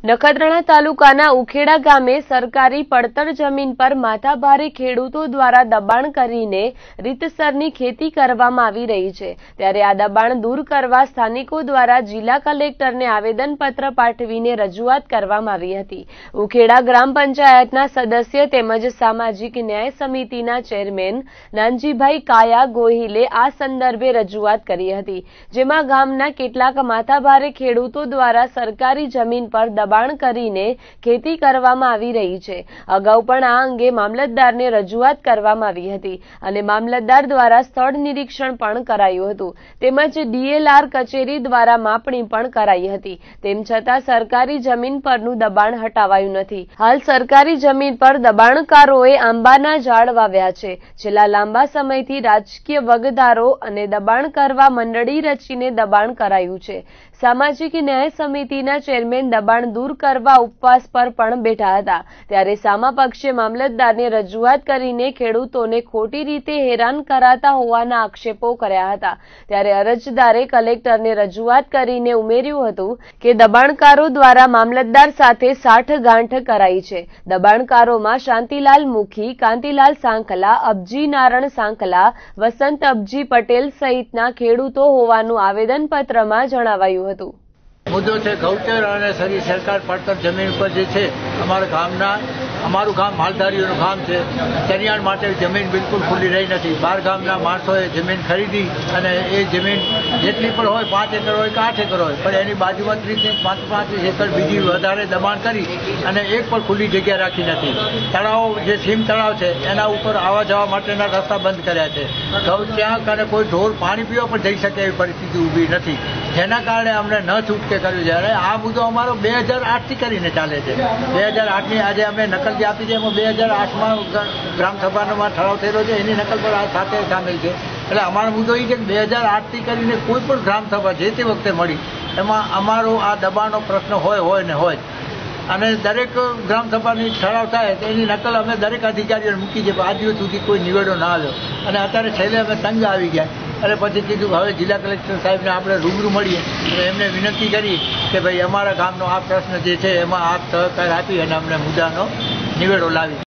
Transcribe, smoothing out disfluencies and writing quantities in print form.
નખત્રાણા તાલુકાના ઉખેડા ગામે સરકારી પડતર જમીન પર માથાભારે ખેડૂતો દ્વારા દબાણ કરીને રીતસરની ખેતી કરવામાં આવી રહી છે। ત્યારે આ દબાણ દૂર કરવા સ્થાનિકો દ્વારા જિલ્લા કલેક્ટરને આવેદનપત્ર પાઠવીને રજૂઆત કરવામાં આવી હતી। ઉખેડા ગ્રામ પંચાયતના સદસ્ય તેમજ સામાજિક ન્યાય સમિતિના ચેરમેન નાનજીભાઈ કાયા ગોહિલે આ સંદર્ભે રજૂઆત કરી હતી, જેમાં ગામના કેટલાક માથાભારે ખેડૂતો દ્વારા સરકારી જમીન પર દબાણ કરીને ખેતી કરવામાં આવી રહી છે। અગાઉ પણ આ અંગે મામલતદારને રજૂઆત કરવામાં આવી હતી અને મામલતદાર દ્વારા સ્થળ નિરીક્ષણ પણ કરાયું હતું, તેમજ ડીએલઆર કચેરી દ્વારા માપણી પણ કરાઈ હતી। તેમ છતાં સરકારી જમીન પરનું દબાણ હટાવાયું નથી। હાલ સરકારી જમીન પર દબાણકારોએ આંબાના ઝાડ વાવ્યા છે। છેલ્લા લાંબા સમયથી રાજકીય વગદારો અને દબાણ કરવા મંડળી રચીને દબાણ કરાયું છે। સામાજિક ન્યાય સમિતિના ચેરમેન દબાણ દૂર કરવા ઉપવાસ પર પણ બેઠા હતા। ત્યારે સામા પક્ષે મામલતદારને રજૂઆત કરીને ખેડૂતોને ખોટી રીતે હેરાન કરાતા હોવાના આક્ષેપો કર્યા હતા। ત્યારે અરજદારે કલેક્ટરને રજૂઆત કરીને ઉમેર્યું હતું કે દબાણકારો દ્વારા મામલતદાર સાથે સાઠગાંઠ કરાઈ છે। દબાણકારોમાં શાંતિલાલ મુખી, કાંતિલાલ સાંકલા, અબજી નારણ સાંકલા, વસંત અબજી પટેલ સહિતના ખેડૂતો હોવાનું આવેદનપત્રમાં જણાવાયું હતું। मुद्दों से गौचर और सरी सरकार પડતર जमीन पर जे छे અમારા ગામના અમારું ગામ માલધારીઓનું ગામ છે। ચરિયાણ માટે જમીન બિલકુલ ખુલ્લી રહી નથી। 12 ગામના માણસોએ જમીન ખરીદી અને એ જમીન જેટલી પણ હોય 5 એકર હોય કે 8 એકર હોય પણ એની બાજુમાં 30-35 એકર બીજી વધારે દબાણ કરી અને એક પણ ખુલ્લી જગ્યા રાખી નથી। તળાવ જે સીમ તળાવ છે એના ઉપર આવવા જવા માટેના રસ્તા બંધ કર્યા છે। ત્યાં અને કોઈ ઢોર પાણી પીવા પણ જઈ શકે એવી પરિસ્થિતિ ઊભી નથી, જેના કારણે અમને ન છૂટકે કર્યું છે। અને આ મુદ્દો અમારો 2008થી કરીને ચાલે છે। 2008ની આજે અમે નકલ જે આપી છે એમાં 2008માં ગ્રામસભામાં ઠરાવ થયેલો છે, એની નકલ પર આ સાથે સામેલ છે। એટલે અમારો મુદ્દો એ છે કે 2008થી કરીને કોઈ પણ ગ્રામસભા જે તે વખતે મળી એમાં અમારો આ દબાણનો પ્રશ્ન હોય ને હોય અને દરેક ગ્રામસભાની ઠરાવ થાય તો એની નકલ અમે દરેક અધિકારીઓને મૂકી છે, આજ દિવસ સુધી કોઈ નિવેડો ના આવ્યો અને અત્યારે છેલ્લે અમે તંગ આવી ગયા અને પછી કીધું કે હવે જિલ્લા કલેક્ટર સાહેબને આપણે રૂબરૂ મળીએ અને એમને વિનંતી કરી કે ભાઈ અમારા ગામનો આ પ્રશ્ન જે છે એમાં આપ સહકાર આપી અને અમને મુદ્દાનો નિવેડો લાવી